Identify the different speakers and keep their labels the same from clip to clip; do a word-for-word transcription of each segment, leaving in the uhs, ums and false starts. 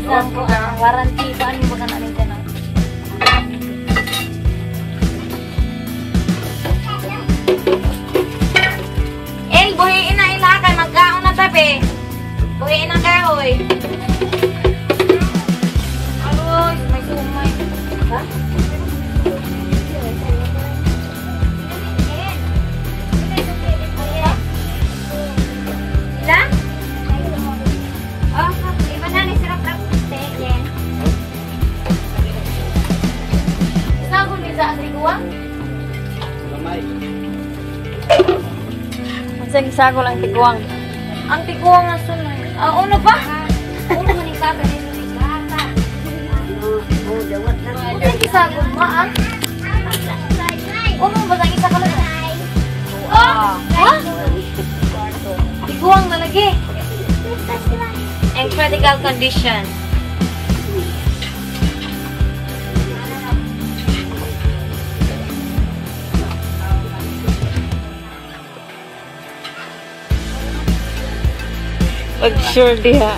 Speaker 1: isang uh, warranty. Paano ba ka namin ka na? El, buhiin na ilakan. Magkaon na tabi. Buhiin na kahoy. Aloy, may sumay. Ha? Sila? Oh, iba na ni sarap lang. Tegen. Isa ko ni sa Andriguang?
Speaker 2: Lamay.
Speaker 1: Sa isa ko lang tiguang. Ang tiguang nga sunay. Ah, uno pa? Uno man yung kaga nito ni Gata.
Speaker 2: Oh, jawat na.
Speaker 1: Ang isa ko, maang? Uno ba ang isa ka lang? Oh! Ha? Tiguang na lagi. And critical condition. Pag sure diha.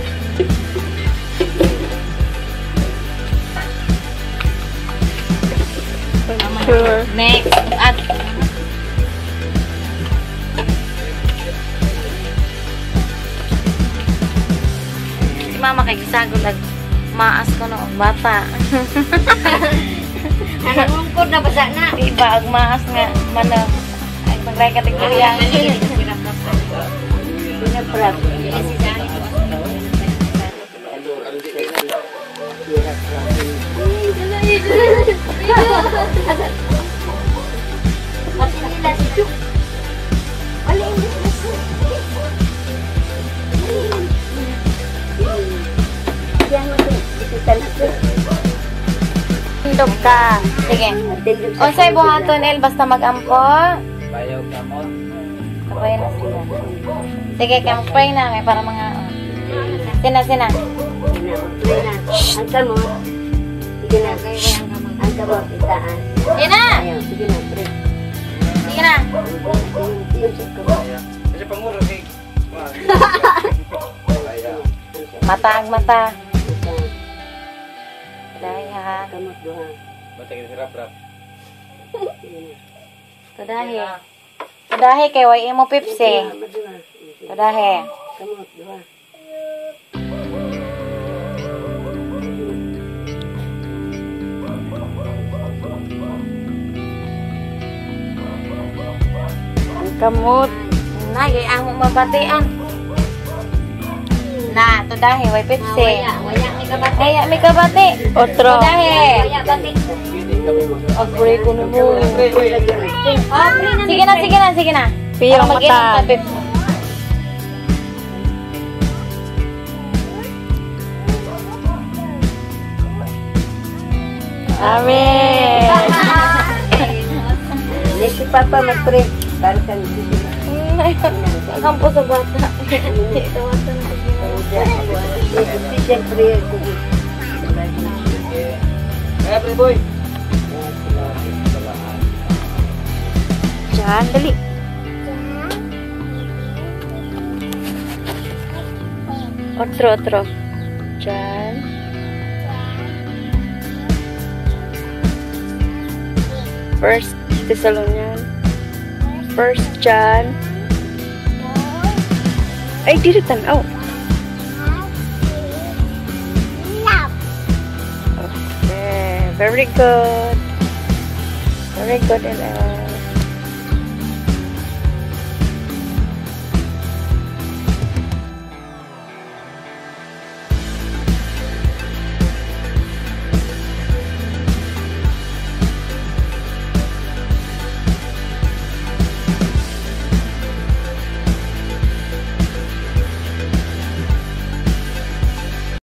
Speaker 1: Sure. Next. At si mama kay gisagol ag maas ko noong bata.
Speaker 3: Nanungkod na basa na.
Speaker 1: Diba ag maas nga mana ay pagray kategorya.
Speaker 3: Pinaprap.
Speaker 1: Tindog ka. Sige. Unsay buhaton El basta mag-ampo.
Speaker 2: Bayaw ka mo.
Speaker 1: Okay na sila. Sige, kaya pray na kaya para mga uh. Sina, sina.
Speaker 3: Anta mo. Sige na. Anta mo, pitaan.
Speaker 1: Sige na!
Speaker 3: Ayaw, sige na, pre.
Speaker 1: Sige na!
Speaker 2: Kasi panguro kay. Bayaw.
Speaker 1: Mata ang mata. Tudahi ha.
Speaker 3: Kamot doha.
Speaker 2: Bata kita rap-rap.
Speaker 1: Tudahi. Tudahi kay way mo pipsi. Tudahi.
Speaker 3: Kamot doha.
Speaker 1: Kamot. Na, gay amo mabatian. Na, tudahi way pipsi.
Speaker 3: Waya, waya, may kabati.
Speaker 1: Kaya may kabati. Otro. Tudahi.
Speaker 3: Waya, bati.
Speaker 1: Agre ko na mo.
Speaker 3: Oh, pre na.
Speaker 1: Sige na, sige na, sige na.
Speaker 4: Piyong
Speaker 1: Para mag-inom
Speaker 4: mata.
Speaker 1: ka, Pipsi.
Speaker 4: Amen.
Speaker 3: Hindi si Papa mag-pre. Para sa nito.
Speaker 1: Kampo sa bata. Ito bata na
Speaker 3: Hindi siyempre.
Speaker 2: Kaya pre boy.
Speaker 4: Diyan, dali. Otro, otro. Diyan. First Thessalonian. First John. Ay, dito tanaw. Okay, very good. Very good, Ella.